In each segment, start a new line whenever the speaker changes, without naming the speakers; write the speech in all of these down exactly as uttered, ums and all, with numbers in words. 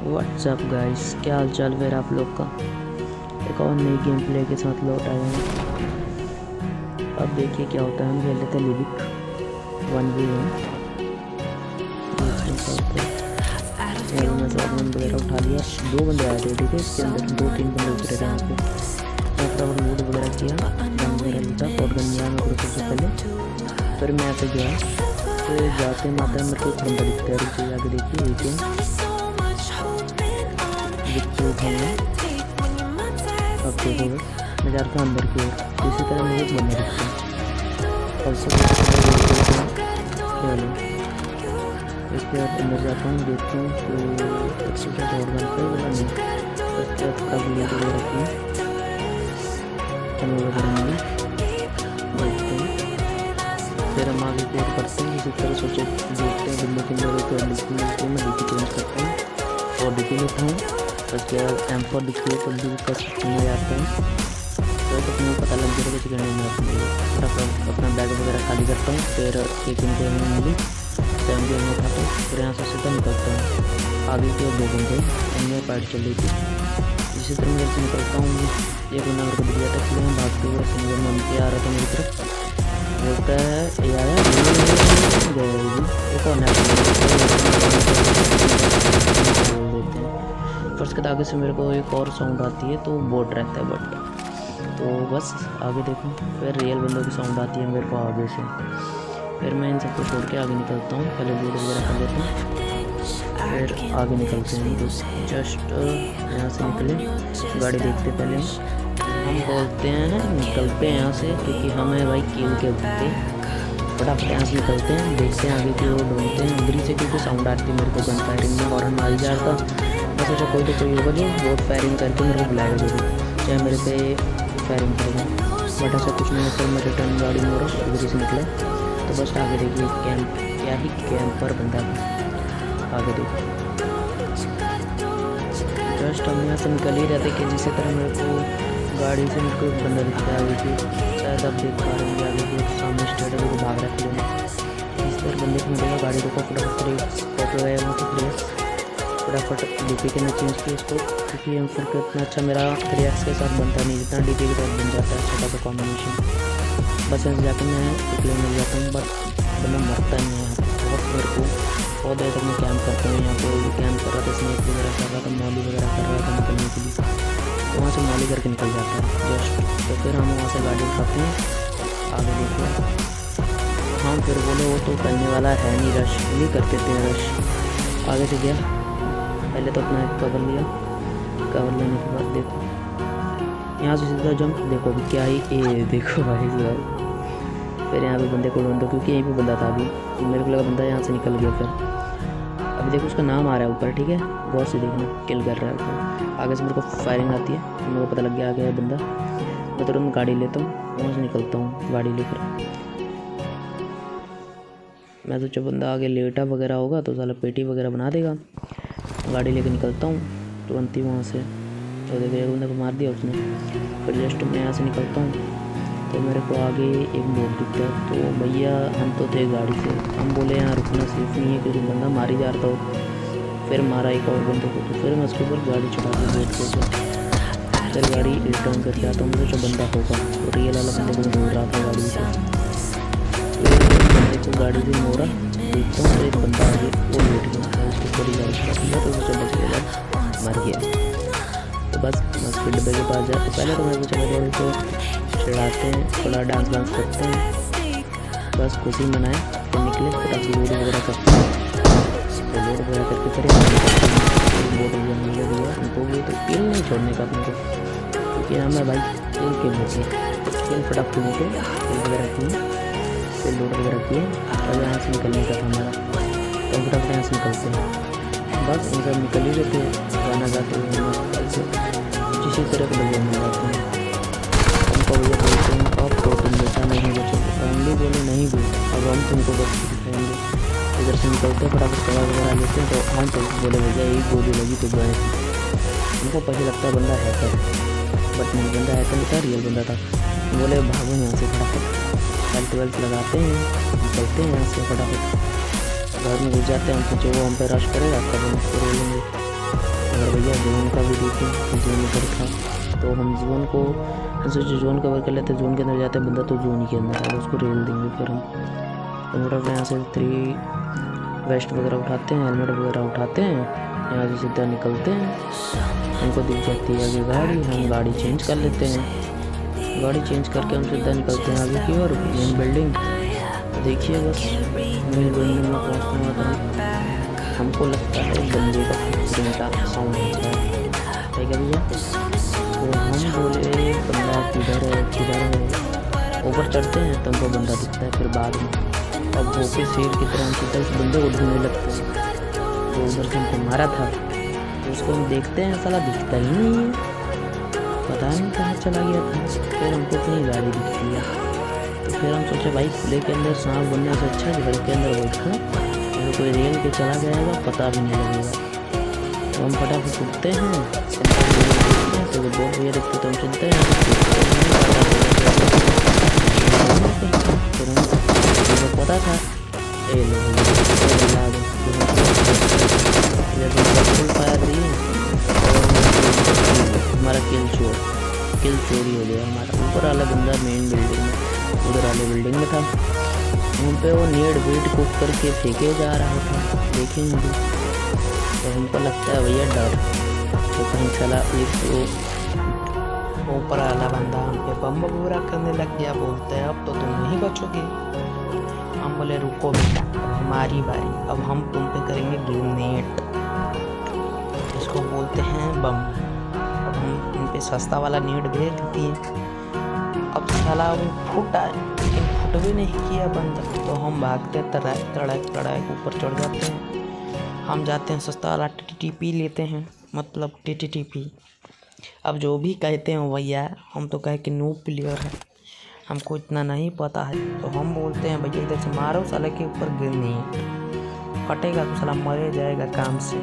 WhatsApp guys, क्या हाल चाल फिर आप लोग का। एक और नई गेम प्ले के साथ लौट आए हैं। अब देखिए क्या होता है। हम खेल लेते हैं लिविक वन वी वन। मैं शॉटगन वगैरह उठा लिया। दो बंदे आए थे, ठीक है। इसके अंदर दो तीन बंदे उतरे थे यहाँ पे। मैं फटाफट लूट वगैरह किया, गन वगैरह लिया, शॉटगन लिया मैं सबसे पहले। फिर मैं ऐसे गया, फिर जाते माते मेरे को एक बंदा दिखता है। रुक जाके देखिए, एक विक्टो उठाऊंगा। अब देखो बस मैं जाता हूँ अंदर की ओर। इसी तरह मुझे एक बंदा दिखता है। और सब क्या लो इसके बाद अंदर जाता हूँ, देखता हूँ तो अच्छे से शॉटगन पे बोला नहीं। उसके बाद का लूट वगैरह किया, कमर वगैरह मिली, देखते हैं। फिर हम आगे की ओर करते हैं। इसी तरह सोचे देखते हैं बिल्ली के अंदर एक डिस्प्ले लेते हैं। मैं डीपी चेंज करता हूँ और डीपी लेता हूँ। उसके बाद एम फोर दिखती है, तब भी का सुनना जाता है। तो अपने को पता लग जाएगा कुछ करने में अपने फटाफट अपना बैग वगैरह खाली करता हूँ। फिर एक इनके में मिली सेवन जी में उठाता हूँ। फिर यहाँ से सीधा निकलता हूँ। आगे की ओर दो घंटे हमने पाइट चल रही थी। इसी तरह मैं जैसे निकलता हूँ, एक बंदा मेरे को दिख जाता है। इसलिए मैं भागते हुए सिंगल मन के आ रहा था मेरी तरफ। बोलता है यार एक और बोल देते हैं। फर्स्ट के आगे से मेरे को एक और साउंड आती है, तो बोट रहता है बट। तो बस आगे देखो, फिर रियल बंदों की साउंड आती है मेरे को आगे से। फिर मैं इन सबको छोड़ के आगे निकलता हूँ। पहले लूट वगैरह कर लेता हूँ, फिर आगे निकलते हैं। तो जस्ट यहाँ से निकले, गाड़ी देखते पहले हम बोलते हैं निकलते हैं यहाँ से, क्योंकि हमें भाई किल के भूखे। फटाफट यहाँ से निकलते हैं, देखते हैं आगे की ओर ढूंढते हैं। अंदर से क्योंकि साउंड आती है मेरे को गन फायरिंग में, हॉर्न मारी जा रहा था। मैं सोचा कोई तो कोई होगा जो बहुत फायरिंग करके मेरे को बुलाएगा जरूर, चाहे मेरे पे फायरिंग करेगा। बट ऐसा कुछ नहीं होता। मैं रिटर्न गाड़ी में और उधर से निकला। तो बस आगे देखिए कैंप, क्या ही कैंप पर बंदा आगे देखिए। जस्ट हम यहाँ से निकल ही रहते कि जिस तरह मेरे को गाड़ी से मेरे को एक बंदा दिखता है आगे की। शायद आप देख पा रहे हैं आगे के सामने स्टेट है, को भाग रखे हैं। इस तरह बंदे को मिलेगा, गाड़ी को फटाफट फोटो है वहाँ पर प्लेस फटाफट डीपी के ना चेंज किया इसको, क्योंकि हम फिर इतना अच्छा मेरा थ्री एक्स के साथ बनता नहीं जितना डीपी के साथ बन जाता है। छोटा सा कॉम्बिनेशन। बस ऐसे जाकर मैं प्लेन मिल जाता हूँ, बट बंदा मरता नहीं है। बहुत मेरे को बहुत देर तक मैं कैंप करता हूँ। यहाँ पर कैंप कर रहा था, स्नेक वगैरह कर रहा था, मॉली वगैरह कर रहा था निकलने के लिए। तो वहाँ से मॉली करके निकल जाता है जस्ट। तो फिर हम वहाँ से गाड़ी उठाते हैं, आगे देखो। हाँ फिर बोले वो तो करने वाला है नहीं, रश नहीं करते थे रश। आगे से गया, पहले तो अपना एक कवर लिया। कवर लेने के बाद देखो यहाँ से सीधा जंप। देखो अभी क्या ही ए देखो भाई साहब। फिर यहाँ पे बंदे को ढूंढ दो, क्योंकि यहीं पे बंदा था अभी। मेरे को लगा बंदा यहाँ से निकल गया। फिर अभी देखो उसका नाम आ रहा है ऊपर, ठीक है। गौर से देखना, किल कर रहा है ऊपर। आगे से मेरे को फायरिंग आती है, मेरे को पता लग गया आ गया है बंदा। मैं तुरंत गाड़ी लेता हूँ, वहाँ से निकलता हूँ गाड़ी लेकर। मैं सोचा बंदा आगे लेटा वगैरह होगा तो साला पेटी वगैरह बना देगा। गाड़ी लेकर निकलता हूँ तुरंत ही वहाँ से। तो देखो एक बंदे को मार दिया उसने। फिर जस्ट मैं यहाँ से निकलता हूँ तो मेरे को आगे एक बोट दिखता है। तो भैया हम तो थे गाड़ी से, हम बोले यहाँ रुकना सेफ नहीं है क्योंकि बंदा मारी जा रहा था। फिर मारा एक और बंदे को, तो फिर मैं उसके ऊपर गाड़ी चढ़ा दी बोट के ऊपर। फिर गाड़ी रिटर्न करके आता हूँ। मुझे जो बंदा होगा तो रियल वाला बंदे को मैं ढूंढ रहा था गाड़ी से। बंदे को गाड़ी से मोड़ा, देखता हूँ तो एक बंदा आगे वो लेट गया। उसको थोड़ी गाड़ी चढ़ा दिया तो उसे बच गया, मर गया। तो बस मैं उसके डब्बे के पास जाते पहले तो मैं चला गया उनको चढ़ाते हैं, थोड़ा डांस वांस करते हैं, बस खुशी मनाएं। फिर निकले फटाफट लोड वगैरह करते हैं। तो लोड वगैरह करके फिर बोट वगैरह मिले दिया उनको भी। तो किल नहीं छोड़ने का अपने को, क्योंकि हमें भाई किल के मुझे किल फटाफट मुझे किल वगैरह किए, फिर लोड वगैरह किए। और यहाँ से निकलने का था हमारा। तो फटाफट यहाँ से निकलते हैं। बस इन सब निकल ही रहते हैं गाना गाते हुए से जिसी तरह के लोग मिल जाते हैं। उनको भैया बोलते हैं अब तो तुम बेटा नहीं बचो। फैमिली बोले नहीं भी, अब हम तुमको बच के दिखाएंगे। इधर से निकलते हैं फटाफट कवर वगैरह लेते हैं। तो हम तो बोले भैया एक गोली लगी तो गए। उनको पहले लगता है बंदा हैकर, बट नहीं बंदा हैकर नहीं था, रियल बंदा था। बोले भागो यहाँ से फटाफट। हेल्थ वेल्थ लगाते हैं, निकलते हैं यहाँ से फटाफट। घर में घुस जाते हैं। हम सोचे वो हम पे रश करेगा तब हम उसको रोलेंगे। भैया जोन का भी देखें तो जोन इधर था, तो हम जोन को हम सोचे जोन कवर कर लेते, जोन के अंदर जाते बंदा तो जोन ही के अंदर है, उसको रेल देंगे। फिर हम तो मोटर यहाँ से थ्री वेस्ट वगैरह उठाते हैं, हेलमेट वगैरह उठाते हैं, यहाँ से सीधा निकलते हैं। हमको दिख जाती है आगे गाड़ी, हम गाड़ी चेंज कर लेते हैं, गाड़ी चेंज करके हम सीधा निकलते हैं आगे की ओर मेन बिल्डिंग। तो देखिए बस मेन बिल्डिंग में पहुँचने वाला हमको लगता है बंदे का चिंता साउंड होता है, ठीक है भैया। तो हम बोले बंदा किधर है किधर है, ऊपर चढ़ते हैं तो हमको बंदा दिखता है। फिर बाद में अब होके शेर की तरह हम सीधा उस बंदे को ढूंढने लगते हैं जो उधर से हमको मारा था। तो उसको हम देखते हैं, साला दिखता ही नहीं है, पता नहीं कहाँ चला गया था। फिर हमको अपनी गाड़ी दिखती है, तो फिर हम सोचे भाई खुले के अंदर सांप बनने से अच्छा घर के अंदर बैठा, तो कोई रेल के चला जाएगा पता भी नहीं लगेगा। तो हम फटाफट उठते हैं, तो वो बहुत भैया देखते तो हम चलते हैं, तो पता था ए फुल फायर दिए और हमारा किल चोर किल चोरी हो गया हमारा। ऊपर वाला बंदा मेन बिल्डिंग में, उधर वाले बिल्डिंग में था, उन पे वो नीड वेट कुक करके फेंके जा रहा था, देखेंगे। तो हमको लगता है भैया डर, तो कहीं चला एक तो ऊपर वाला बंदा हम पे बम पूरा करने लग गया, बोलते हैं अब तो तुम नहीं बचोगे। हम बोले रुको बेटा हमारी बारी, अब हम तुम पे करेंगे ग्रेनेड, इसको बोलते हैं बम। अब हम तुम पे सस्ता वाला नेट भेज दिए। अब साला वो फुटा लेकिन फुट भी नहीं किया बंदा, तो हम भागते तड़ाक तड़ाक तड़ाक ऊपर चढ़ जाते हैं। हम जाते हैं सस्ता वाला टी टी पी लेते हैं, मतलब टी टी टी पी। अब जो भी कहते हैं भैया, हम तो कहे कि नूब प्लेयर है, हमको इतना नहीं पता है। तो हम बोलते हैं भैया इधर से मारो साले के ऊपर ग्रेनेड, फटेगा तो साला मरे जाएगा काम से।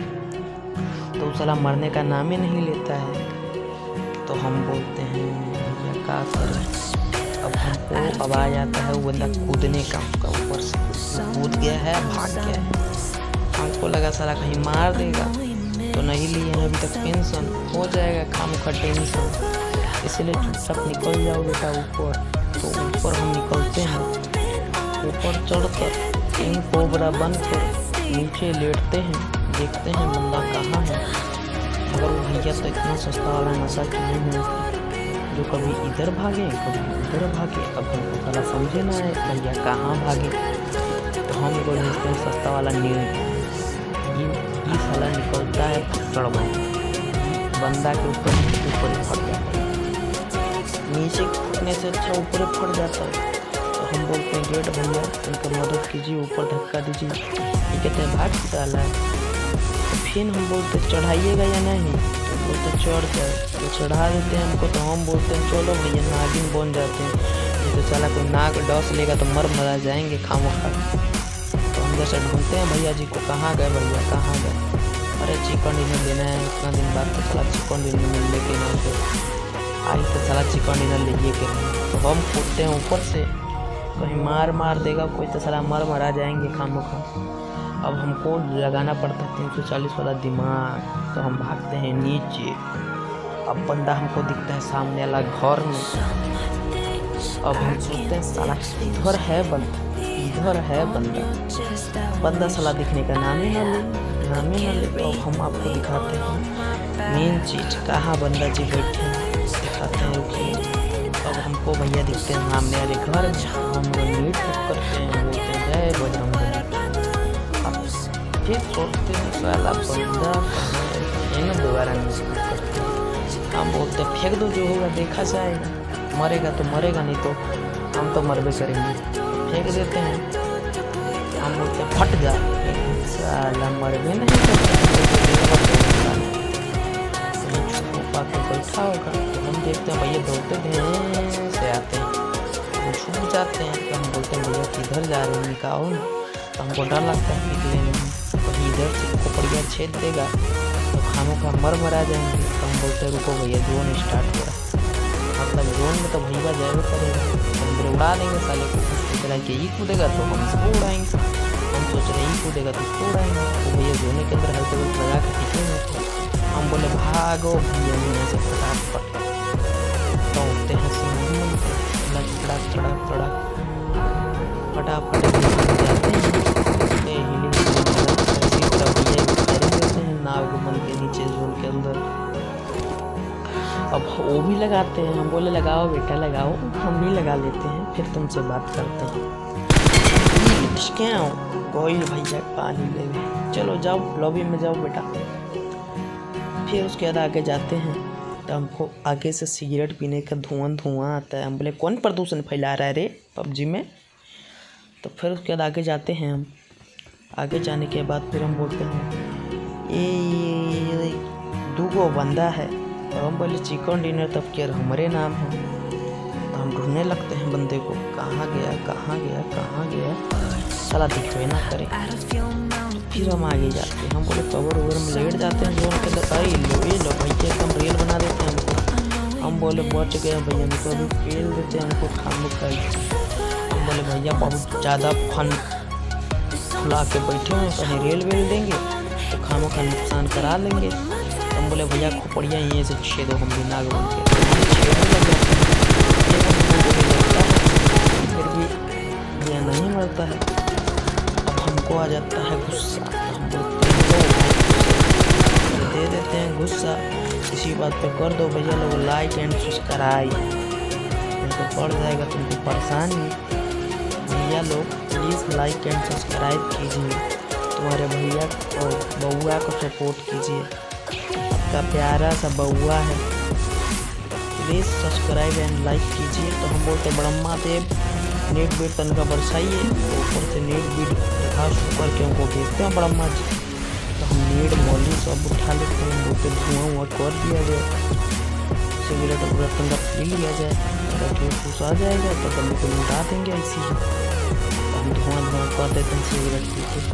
तो साला मरने का नाम ही नहीं लेता है। तो हम बोलते हैं भैया क्या करें। अब हमको आवाज़ आता है वो बंदा कूदने का, उसका ऊपर से कूद गया है, भाग गया है। हमको लगा साला कहीं मार देगा, तो नहीं लिए हैं अभी तक पेंशन, हो जाएगा काम का टेंशन, इसलिए चुपचाप निकल जाओ बेटा ऊपर। तो ऊपर हम निकलते हैं, ऊपर चढ़कर किंग कोबरा बनकर नीचे लेटते हैं, देखते हैं बंदा कहाँ है। अगर वो भैया तो इतना सस्ता वाला नशा किए हैं जो कभी इधर भागे कभी इधर भागे। अब हमको साला समझे ना है भैया कहाँ भागे, तो हम को भेजते हैं सस्ता वाला नीट। ये ये साला निकलता है चढ़ बंदा के ऊपर ऊपर ही फट जाता है, नीचे फटने से अच्छा ऊपर फट जाता है। तो हम बोलते हैं गेट भैया उनका मदद कीजिए, ऊपर धक्का दीजिए। ये कहते हैं भाग डाला है। तो फिर हम बोलते चढ़ाइएगा या नहीं, तो बोलते चढ़ जाए, तो चढ़ा देते हैं हमको। तो हम बोलते हैं चलो भैया नागिन बन जाते हैं, ये तो चला कोई नाक डस लेगा तो मर मरा जाएंगे खामो खा। तो हम जैसे ढूंढते हैं भैया जी को, कहाँ गए भैया कहाँ गए। अरे चिकन डिनर लेना है, इतना दिन बाद तो चला चिकन डिनर मिल लेके ना तो आई तो चला चिकन डिनर लीजिए के। तो हम कूदते हैं ऊपर से, कहीं मार मार देगा कोई तो साला मर मरा जाएंगे खामो खा। अब हमको लगाना पड़ता है तीन सौ चालीस वाला दिमाग, तो हम भागते हैं नीचे। अब बंदा हमको दिखता है सामने वाला घर में। अब हम सोचते हैं साला इधर है बंदा, इधर है बंदा, बंदा साला दिखने का नाम ही ना ले नाम ही ना ले। तो अब हम आपको दिखाते हैं मेन चीज़, कहाँ बंदा जी बैठे हैं दिखाते हैं कि। अब हमको भैया दिखते हैं सामने वाले घर में, हम नीट करते हैं, बोलते हैं जय बजरंग। फिर सोचते हैं साला बंदा इन्हें दोबारा नहीं करते, हम बोलते फेंक दो जो होगा देखा जाएगा, मरेगा तो मरेगा नहीं तो हम तो मरबे करेंगे। फेंक देते हैं, हम बोलते फट जा, साला मरबे नहीं छुपा के बैठा होगा। तो हम देखते हैं भैया दौड़ते धीरे से आते हैं, वो छुप जाते हैं। तो हम बोलते हैं भैया किधर जा रहे हैं निकाओ ना। तो हमको डर लगता है निकले नहीं, कहीं इधर से खोपड़िया छेद देगा तो खानों का मर मरा जाएंगे। तो हम बोलते हैं रुको भैया जोन स्टार्ट हो रहा है, मतलब जोन में तो भैया जाए करेगा, हम उड़ा देंगे साले को। सोच रहा है कि ये कूदेगा तो हम इसको उड़ाएंगे, हम सोच रहे हैं ये कूदेगा तो इसको उड़ाएंगे। तो भैया जोने के अंदर हल्के हल्के लगा के टिकेंगे। हम भागो भैया यहाँ से फटाफट। दौड़ते हैं सड़क सड़क सड़क सड़क फटाफट जाते हैं। इसी तरह भैया देते हैं नाव को मन के नीचे जोन के अंदर। अब वो भी लगाते हैं, हम बोले लगाओ बेटा लगाओ, हम भी लगा लेते हैं, फिर तुमसे बात करते हैं। क्या कोई भैया पानी ले गए, चलो जाओ लॉबी में जाओ बेटा। फिर उसके बाद आगे जाते हैं तो हमको आगे से सिगरेट पीने का धुआं धुआं आता है। हम बोले कौन प्रदूषण फैला रहा है रे पबजी में। तो फिर उसके बाद आगे जाते हैं हम। आगे जाने के बाद फिर हम बोलते हैं ये दूगो बंदा है। तो हम बोले चिकन डिनर तब केयर हमारे नाम है। तो हम ढूंढने लगते हैं बंदे को, कहाँ गया कहाँ गया कहाँ गया, साला दिखवे ना करे। फिर हम आगे जाते हैं, हम बोले कवर ओवर में लेट जाते हैं जोन के अंदर। अरे लो ये लो भैया एकदम रियल बना देते हैं हमको। हम बोले बच गए भैया, नहीं तो अभी फेल देते हैं हमको खामो खाई। हम बोले भैया बहुत ज़्यादा फन खुला के बैठे हैं, कहीं रेल वेल देंगे तो खामो का नुकसान करा लेंगे। हम बोले भैया खोपड़िया यहीं से छेदो, हम भी नाग बन के छेदने लग जाते हैं। फिर भी भैया नहीं मरता है। अब हमको आ जाता है गुस्सा, हम बोलते हैं दे देते हैं गुस्सा। इसी बात पे कर दो भैया लोग लाइक एंड सब्सक्राइब, तो पड़ जाएगा तुमको परेशानी। भैया लोग प्लीज़ लाइक एंड सब्सक्राइब कीजिए, तुम्हारे भैया और बउआ को सपोर्ट कीजिए। आपका प्यारा सा बउआ है, प्लीज़ सब्सक्राइब एंड लाइक कीजिए। तो हम बोलते ब्रह्मा देव नेट बीट तनका बरसाइए, तो ऊपर से नेट बीट घास ऊपर के उनको भेजते हैं ब्रह्मा जी। तो हम नेट मौली सब उठा लेते हैं, बोलते धुआं वुआं कर दिया जाए, सिगरेट वगैरह तनका पी लिया जाए, अगर ठूस ठूस आ जाएगा तो बंदे को लुटा देंगे ऐसी ही। तो हम धुआं धुआं कर देते हैं सिगरेट पी के,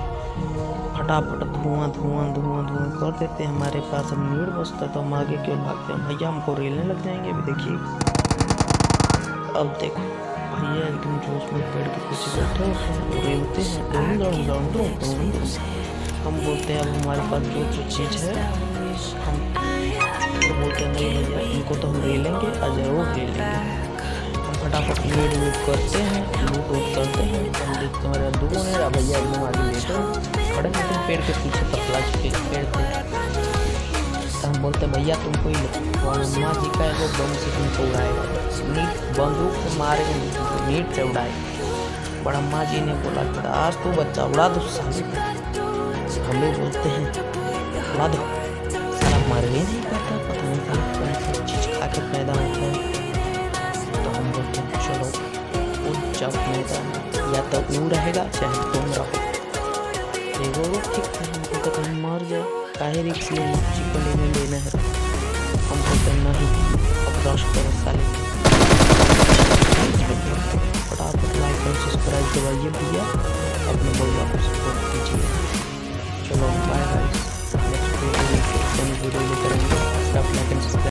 फटाफट धुआं धुआं धुआं धुआं कर देते हैं। हमारे पास हम नीड बचता है तो हम आगे क्यों भागते हैं, भैया हमको रेलने लग जाएंगे। अभी देखिए अब देखो भैया एकदम जोश में पेड़ के पीछे बैठे होते हैं, रेलते हैं। हम बोलते हैं अब हमारे पास जो जो चीज़ है हम तो बोलते हैं नहीं भैया इनको तो हम रेलेंगे और जरूर रेलेंगे। हम फटाफट नीड वूड करते हैं, लूट वूट करते हैं। हम देखते हमारे अब्दू को नहीं भैया एकदम आगे लेते खड़े होते हैं पेड़ के पीछे, पतला के पेड़ पे। तो हम बोलते भैया तुमको ही ब्रह्मा जी का एगो बम से तुमको उड़ाएगा, नीट बंदूक से मारे नीट से उड़ाए। ब्रह्मा जी ने बोला बेटा आज तू बच्चा उड़ा दो साले को। हम लोग बोलते हैं उड़ा दो, साला मरने नहीं पाता, पता नहीं कौन सी चीज़ खा के पैदा होता है। तो हम बोलते हैं चलो उड़ जाओ मैदान, या तो वो रहेगा चाहे तुम रहो। एगो ठीक है, हमको तो कहीं मर जाए, काहे रिक्स लेना, चिकन लेने लेना है। हम बोलते नहीं अब रश करो साले, फटाफट लाइक और सब्सक्राइब दबाइए भैया, अपने बउआ को सपोर्ट कीजिए। चलो बाय बाय, नेक्स्ट वीडियो में वीडियो लेकर आएंगे।